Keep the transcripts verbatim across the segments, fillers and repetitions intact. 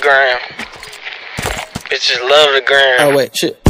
gram. Bitches love the gram. Oh wait, shit.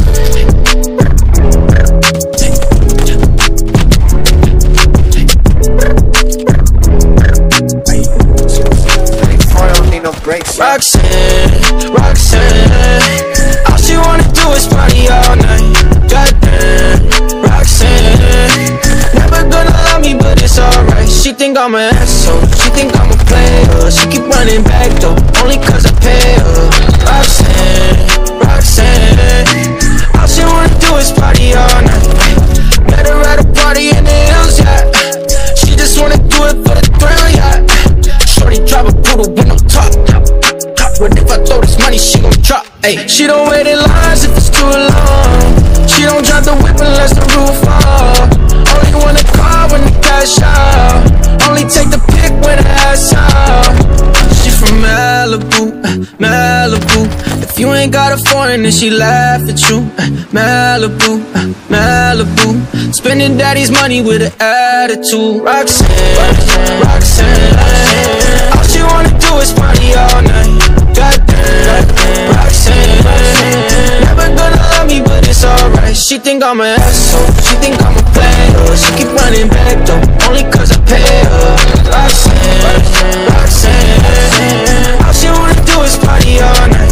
Roxanne, Roxanne, all she wanna do is party all night. Goddamn, Roxanne, never gonna love me, but it's alright. She think I'm an asshole, she think I'm a player. She keep running back though, only cause I pay her. Roxanne, Roxanne, all she wanna do is party all night. Met her at a party in the hills, yeah. She just wanna do it for the thrill, yeah. Shorty drive a poodle with no top. But if I throw this money, she gon' drop. Ayy, she don't wait in lines if it's too long. She don't drive the whip unless the roof off. Only wanna call when the cash out. Only take the pic when the ass out. She from Malibu, Malibu. If you ain't got a foreign, then she laugh at you. Malibu, Malibu. Spending daddy's money with an attitude. Roxanne, Roxanne, all she wanna do is party all night. Goddamn, Roxanne, never gonna love me, but it's alright. She think I'm an asshole, she think I'm a player. She keep running back though, only cause I pay her. Roxanne, Roxanne, all she wanna do is party all night.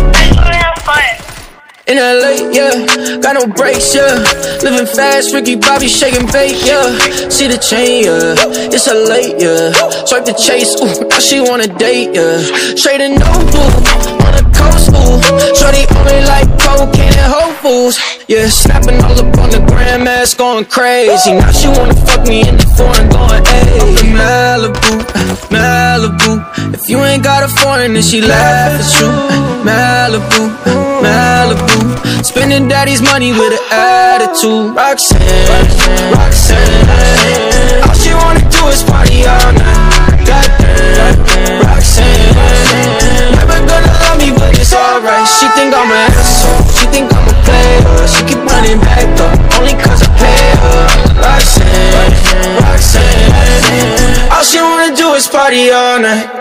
In L A, yeah, got no brakes, yeah. Living fast, Ricky Bobby shaking bait, yeah. See the chain, yeah, it's a late, yeah. Swipe the chase, ooh, now she wanna date, yeah. Straight and no boo, on the coast, ooh. Shorty only like cocaine and Whole Foods, yeah. Snapping all up on the grandmas, going crazy. Now she wanna fuck me in the foreign, going, ayy. Up in Malibu, Malibu. If you ain't got a foreign, then she laugh at you. Malibu, Malibu. Spending daddy's money with an attitude. Roxanne, Roxanne, all she wanna do is party all night. Goddamn, Roxanne, never gonna love me, but it's alright. She think I'm an asshole, she think I'm a player. She keep running back though, only cause I pay her. Roxanne, Roxanne, all she wanna do is party all night.